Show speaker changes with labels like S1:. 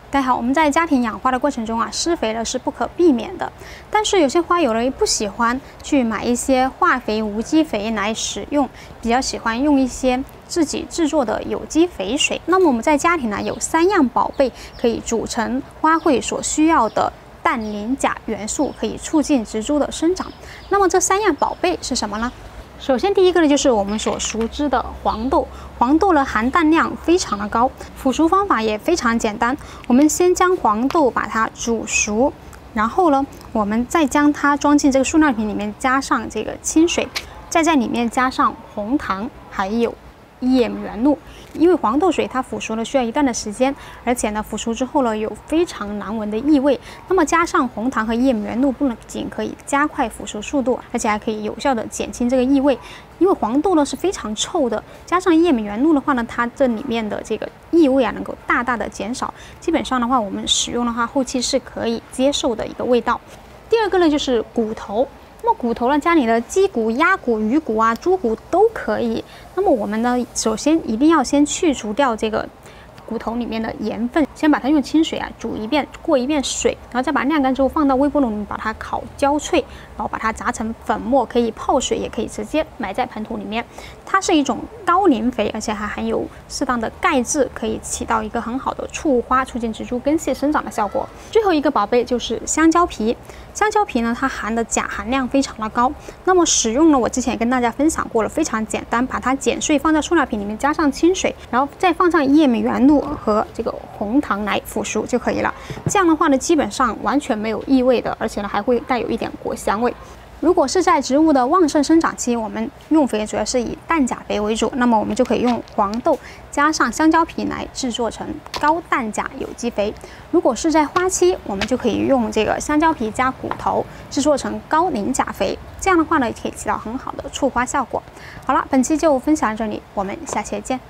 S1: 大家好，我们在家庭养花的过程中啊，施肥呢是不可避免的。但是有些花友呢不喜欢去买一些化肥、无机肥来使用，比较喜欢用一些自己制作的有机肥水。那么我们在家庭呢有3样宝贝可以组成花卉所需要的氮、磷、钾元素，可以促进植株的生长。那么这3样宝贝是什么呢？首先，第一个呢就是我们所熟知的黄豆。黄豆呢含氮量非常的高，腐熟方法也非常简单。我们先将黄豆把它煮熟，然后呢，我们再将它装进这个塑料瓶里面，加上这个清水，再在里面加上红糖，还有叶原露。因为黄豆水它腐熟呢需要一段的时间，而且呢腐熟之后呢有非常难闻的异味。那么加上红糖和叶原露，不仅可以加快腐熟速度，而且还可以有效的减轻这个异味。因为黄豆呢是非常臭的，加上叶原露的话呢，它这里面的这个异味啊能够大大的减少。基本上的话，我们使用的话后期是可以接受的一个味道。第二个呢就是骨头。那么骨头呢，家里的鸡骨、鸭骨、鱼骨啊、猪骨都可以。那么我们呢，首先一定要先去除掉这个骨头里面的盐分，先把它用清水啊煮一遍，过一遍水，然后再把它晾干之后放到微波炉里面把它烤焦脆，然后把它砸成粉末，可以泡水，也可以直接埋在盆土里面。它是一种高磷肥，而且还含有适当的钙质，可以起到一个很好的促花、促进植株根系生长的效果。最后一个宝贝就是香蕉皮。香蕉皮呢，它含的钾含量非常的高。那么使用呢，我之前也跟大家分享过了，非常简单，把它剪碎放在塑料瓶里面，加上清水，然后再放上叶原露和这个红糖来腐熟就可以了。这样的话呢，基本上完全没有异味的，而且呢还会带有一点果香味。如果是在植物的旺盛生长期，我们用肥主要是以氮钾肥为主，那么我们就可以用黄豆加上香蕉皮来制作成高氮钾有机肥。如果是在花期，我们就可以用这个香蕉皮加骨头制作成高磷钾肥。这样的话呢，可以起到很好的促花效果。好了，本期就分享到这里，我们下期见。